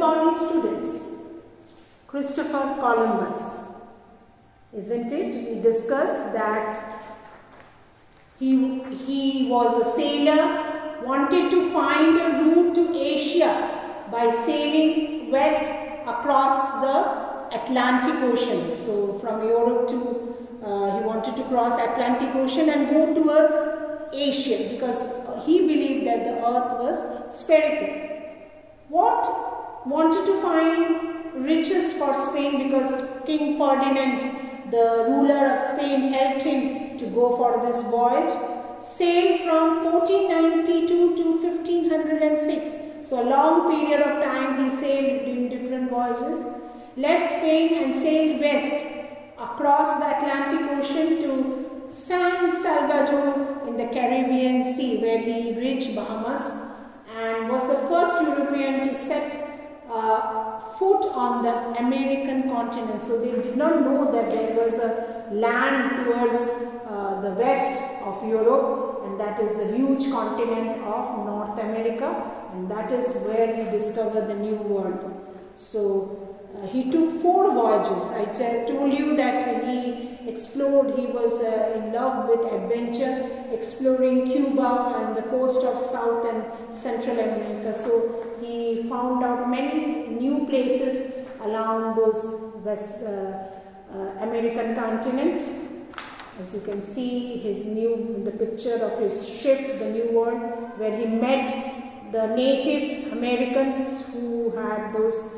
morning, students. Christopher Columbus, isn't it? We discussed that he was a sailor, wanted to find a route to Asia by sailing west across the Atlantic Ocean. So from Europe to he wanted to cross Atlantic Ocean and go towards Asia because he believed that the earth was spherical. What? Wanted to find riches for Spain because King Ferdinand, the ruler of Spain, helped him to go for this voyage. Sailed from 1492 to 1506. So a long period of time he sailed in different voyages. Left Spain and sailed west across the Atlantic Ocean to San Salvador in the Caribbean Sea, where he reached Bahamas and was the first European to set foot on the American continent. So they did not know that there was a land towards the west of Europe, and that is the huge continent of North America, and that is where he discovered the New World. So he took 4 voyages. I told you that he explored, he was in love with adventure, exploring Cuba and the coast of South and Central America. So he found out many new places along those West American continent. As you can see, the picture of his ship, the New World, where he met the Native Americans who had those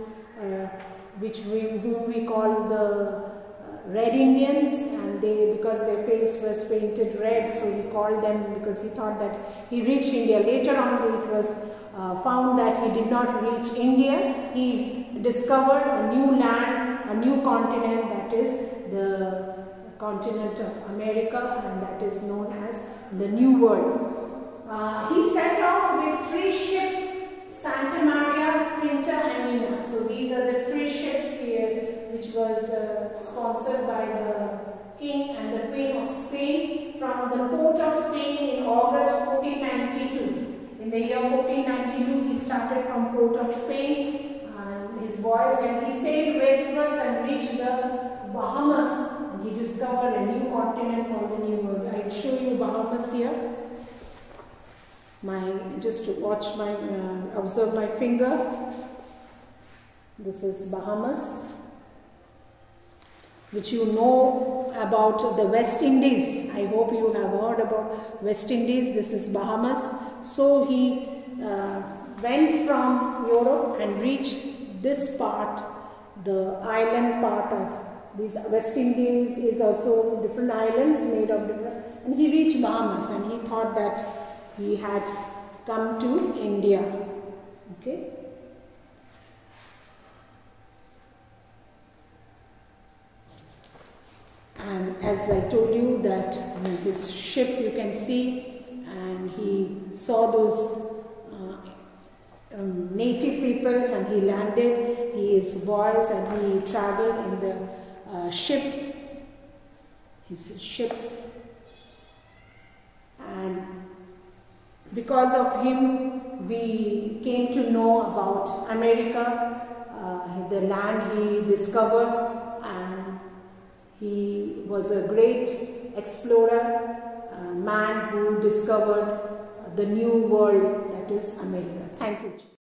whom we call the Red Indians, and because their face was painted red, so he called them because he thought that he reached India. Later on it was found that he did not reach India. He discovered a new land, a new continent, that is the continent of America, and that is known as the New World. He set off with 3 ships, Santa Maria, Pinta and Nina. So these are the 3 ships here, which was sponsored by the King and the Queen of Spain from the port of Spain in August 1492. In the year 1492, he started from port of Spain and his voyage, and he sailed westwards and reached the Bahamas. And he discovered a new continent called the New World. I will show you Bahamas here. Just to watch observe my finger. This is Bahamas, which you know about the West Indies. I hope you have heard about West Indies. This is Bahamas. So he went from Europe and reached this part, the island part of these West Indies is also different islands made of different, and he reached Bahamas and he thought that he had come to India. Okay. And as I told you that his ship you can see, and he saw those native people, and he landed, his boys, and he traveled in the ship, his ships, and because of him we came to know about America, the land he discovered, and he was a great explorer, man who discovered the new world, that is America. Thank you.